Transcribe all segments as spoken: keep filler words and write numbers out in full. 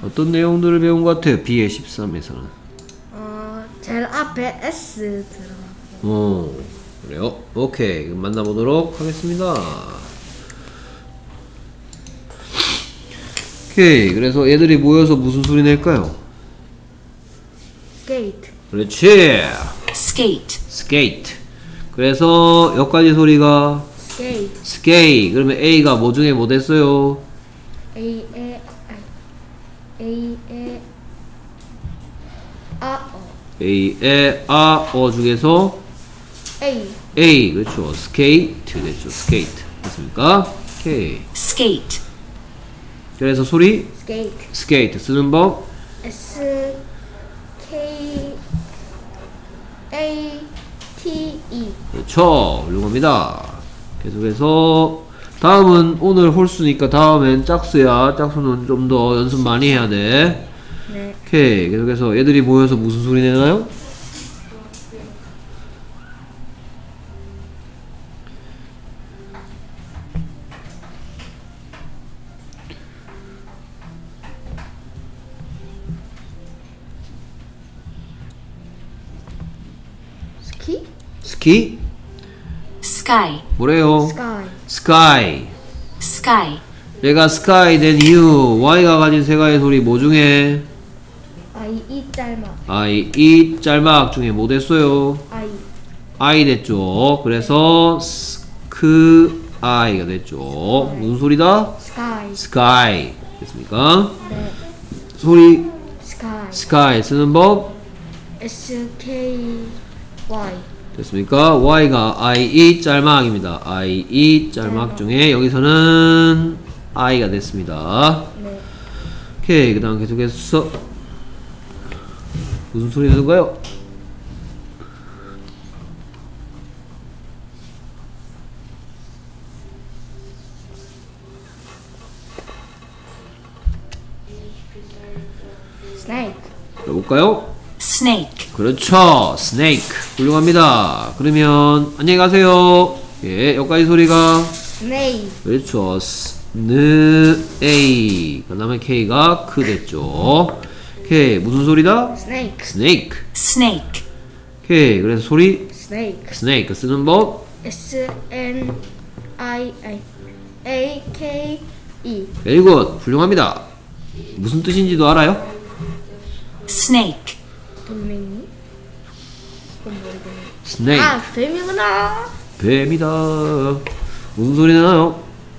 어떤 내용들을 배운 것 같아요? 비의 십삼에서는. 어, 제일 앞에 S 들어가고. 어, 그래요? 오케이. 그럼 만나보도록 하겠습니다. 오케이. 그래서 얘들이 모여서 무슨 소리 낼까요? Skate. 그렇지. skate, skate. 그래서 여기까지 소리가 Skate. skate. 그러면 A가 뭐 중에 뭐 됐어요? A 에 A 에 아 어. A의 아, 어 중에서 A. A. 그렇죠. skate 됐죠. skate. 됐습니까? 오케이. skate, 그래서 소리 Skate. skate 쓰는 법 S K A T E. 그렇죠. 훌륭합니다. 계속해서 다음은 오늘 홀수니까 다음엔 짝수야. 짝수는 좀 더 연습 많이 해야 돼. 네. 오케이. 계속해서 애들이 모여서 무슨 소리 내나요? 스키? 스키? sky, 뭐래요? Sky. sky. sky, 얘가 sky 된 이유 Y가 가진 세 가지 소리 뭐 중에 I E 짤막. I, E 짤막 중에 뭐 됐어요? I. I 됐죠. 그래서 sky가 됐죠. 무슨 소리다? Sky. sky 됐습니까? 네. 소리 Sky. sky 쓰는 법 S K Y. 됐습니까? Y가 I, E 짤막입니다. I, E 짤막 중에 여기서는 I가 됐습니다. 네. 오케이. 그 다음 계속해서 무슨 소리 들은가요? Snake. 해볼까요? snake, 그렇죠. snake. 훌륭합니다. 그러면 안녕히 가세요. 예, 여기까지 소리가 Snake. 그렇죠. 스느 그 다음에 K가 크 됐죠. K 무슨 소리다? Snake. snake. snake, K 그래서 소리 Snake. snake 쓰는 법 S N I A K E. very good. 훌륭합니다. 무슨 뜻인지도 알아요? snake, 돌멩이? 그건 모르겠네. snake. 아, 뱀이구나. 뱀이다. 무슨 소리 나요?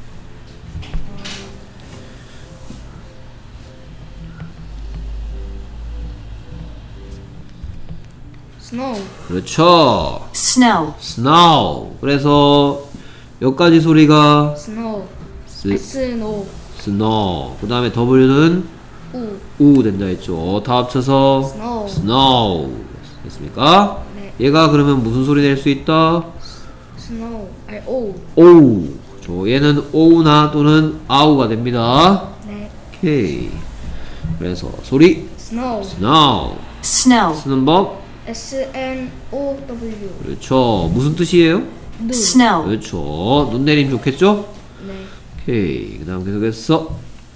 Snow. 그렇죠. snow, snow. 그래서 여기까지 소리가 Snow. 스, Snow. snow. 그 다음에 W는 우. 우 된다 했죠. 다 합쳐서 Snow. snow. 됐습니까? 네. 얘가 그러면 무슨 소리 낼 수 있다? Snow. 아니, O. 오우. 저 얘는 오우나 또는 아우가 됩니다. 네. 오케이. 그래서 소리 Snow. snow. snow, 쓰는 법 S N O W. 그렇죠. 무슨 뜻이에요? 눈. snow, 그렇죠. 눈 내림 좋겠죠? 네. 오케이. 그 다음 계속해서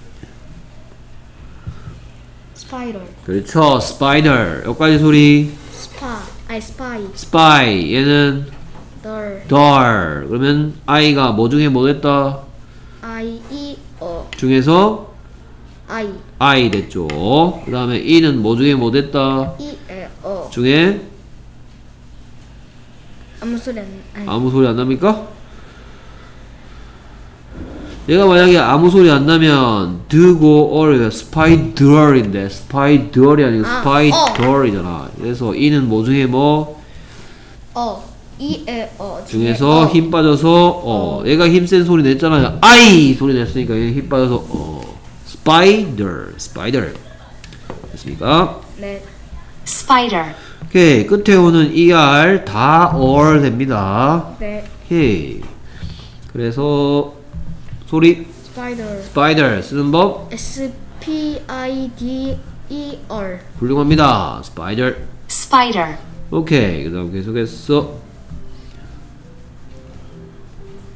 Spider. 그렇죠. spider. 여기까지 소리 Spy. 아니, Spy. spy. 얘는 Door. door. 그러면 I가 뭐 중에 뭐 됐다? I E O. 중에서 I. I 됐죠. 그 다음에 E는 뭐 중에 뭐 됐다? E L O. 중에 아무 소리 안. 아니. 아무 소리 안 납니까? 얘가 만약에 아무 소리 안 나면 드고 얼 스파이더얼인데 스파이더얼이 아니고 아, 스파이더얼이잖아. 그래서 E는 뭐 중에 뭐 어. E L O. 중에서 어. 힘 빠져서 어 얘가 힘센 소리 냈잖아요. 아이 소리 냈으니까 얘 힘 빠져서 어 스파이더 스파이더 됐습니까? 네. spider, 오케이. 끝에 오는 er 다 or 됩니다. 네. 오케이. 그래서 소리 Spider. spider 쓰는 법 S P I D E R. 훌륭합니다. spider. spider, 오케이. 그 다음 계속해서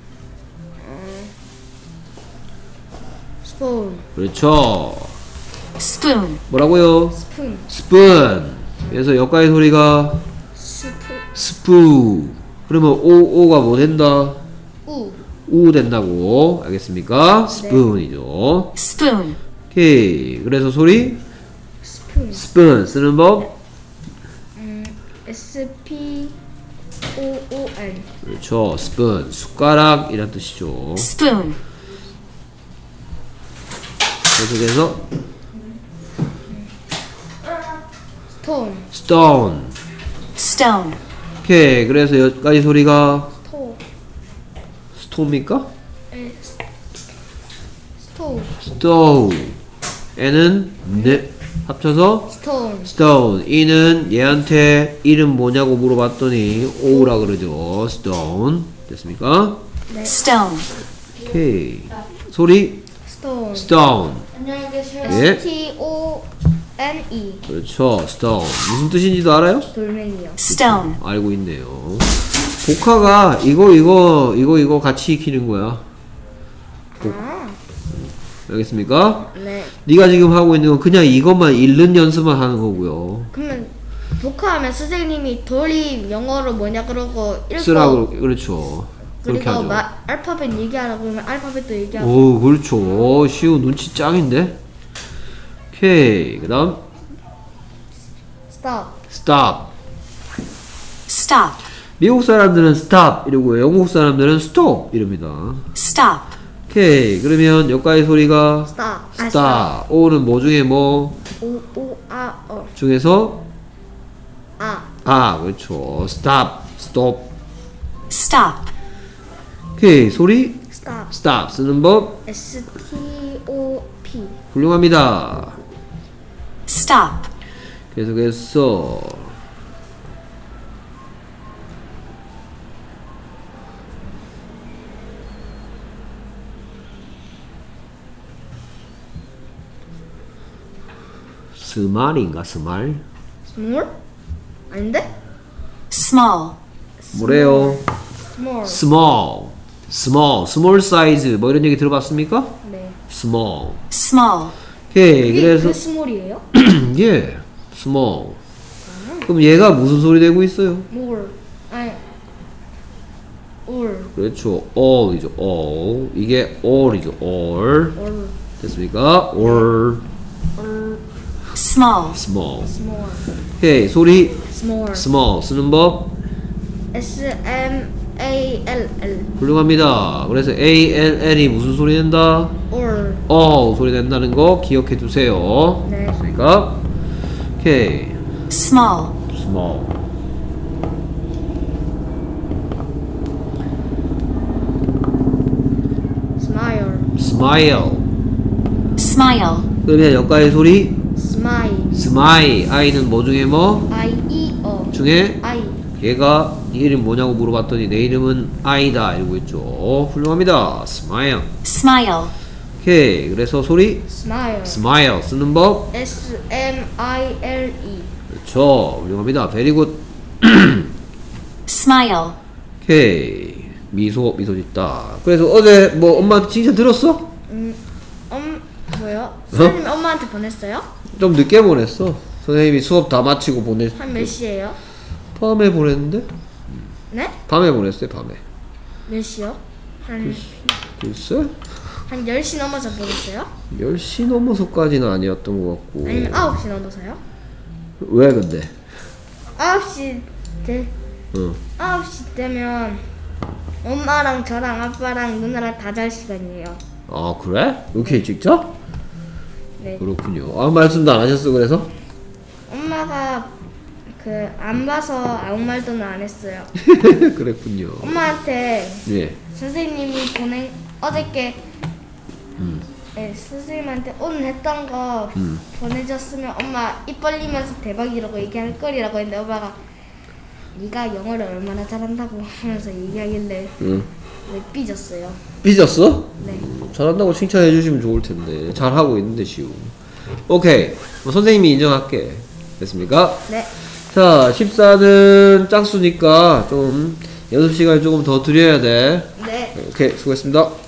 Spoon. 그렇죠. spoon, 뭐라고요? 스푼. 스푼. 그래서 여기까지 소리가 스푼. 스푸. 그러면 오, 오가 뭐 된다? 우. 우 된다고. 알겠습니까? 스푼이죠. spoon, 오케이. 그래서 소리 스푼. 스푼 쓰는 법. 음, S P O O N. 그렇죠. 스푼. 숟가락 이란 뜻이죠. spoon, 계속해서 스톤. stone. stone, 오케이. 그래서 여기까지 소리가 스토. 스토입니까? 에, 스- 스토. stove. 에는 네 합쳐서 스톤. stone. 이는 얘한테 이름 뭐냐고 물어봤더니 오라 그러죠. stone. 됐습니까? stone, 오케이. 소리 스톤. stone. 안녕히 계세요. 예. S T O N E. 그렇죠. stone. 무슨 뜻인지도 알아요? 돌멩이요. stone, 알고 있네요. 복화가 이거 이거 이거 이거 같이 익히는 거야. 아, 알겠습니까? 네. 네가 지금 하고 있는 건 그냥 이것만 읽는 연습만 하는 거고요. 그러면 복화하면 선생님이 돌이 영어로 뭐냐 그러고 읽고 쓰라고 그렇죠. 그렇게 그리고 하죠. 마, 알파벳 얘기하라고 그러면 알파벳도 얘기하고. 오, 그렇죠. 오, 시우 눈치 짱인데. 오케이. 그다음 스톱. stop. stop, 미국 사람들은 stop 이러고요. 영국 사람들은 stop 이럽니다. stop, 오케이. 그러면 여기까지 소리가 스톱. stop. 오는 뭐 중에 뭐 오, 오, 아, 어. 중에서 아. 아, 그렇죠. stop, stop. stop, 오케이. 소리 스톱. stop 쓰는 법 S T O P. 훌륭합니다. stop, 계속해서 스말인가 스말? 스몰? 아닌데? small, 뭐래요? 스몰. small, small, small size 뭐 이런 얘기 들어봤습니까? 네. small. small, 오케이. 이게 그래서 그 스몰이에요? 예, small. 그럼 얘가 무슨 소리 내고 있어요? 몰. 아니. 올. 그렇죠. all이죠. all. 이게 all이죠. all. 올. 됐습니까? all, 올. small, small. 스몰. 오케이. 소리 스몰. small 쓰는 법 S M A L L. 훌륭합니다. 그래서 A L L이 무슨 소리 낸다? 올. all 소리 낸다는 거 기억해 두세요. 네. 됐습니까? 오케이. small, small. 스마일. smile. smile, 그러면 여기까지 소리 스마일. smile. i는 뭐 중에 뭐? I E O. 중에 I. 얘가 네 이름 뭐냐고 물어봤더니 내 이름은 아이다 이러고 있죠. 훌륭합니다. smile. smile, 오케이. 그래서 소리 스마일. smile 쓰는 법 S M I L E. 그렇죠. 훌륭합니다. very good. smile, 오케이. 미소 미소 짓다. 그래서 어제 뭐 엄마한테 칭찬 들었어? 음, 엄 뭐요? 선생님 엄마한테 보냈어요? 좀 늦게 보냈어. 선생님이 수업 다 마치고 보냈. 한 몇 시에요? 밤에 보냈는데? 네? 밤에 보냈어요. 밤에. 몇 시요? 한, 글쎄? 한 열 시 넘어서 보냈어요? 열 시 넘어서까지는 아니었던 것 같고. 아니면 아홉 시 넘어서요? 왜 근데? 아홉 시 되, 응. 아홉 시 되면 엄마랑 저랑 아빠랑 누나랑 다 잘 시간이에요. 아 그래? 이렇게 직접? 네. 그렇군요. 아무 말씀도 안 하셨어 그래서? 엄마가 그 안 봐서 아무 말도는 안 했어요. 그랬군요. 엄마한테 예. 선생님이 보낸 어저께 음. 네, 선생님한테 오늘 했던 거 음. 보내줬으면 엄마 입 벌리면서 대박이라고 얘기할 거리라고 했는데 엄마가 네가 영어를 얼마나 잘한다고 하면서 얘기하길래 응. 왜 삐졌어요. 삐졌어? 네. 잘한다고 칭찬해 주시면 좋을 텐데 잘하고 있는데 시우. 오케이. 뭐 선생님이 인정할게. 됐습니까? 네. 자, 십사는 짝수니까 좀 연습 시간 조금 더 드려야 돼. 네. 오케이, 수고했습니다.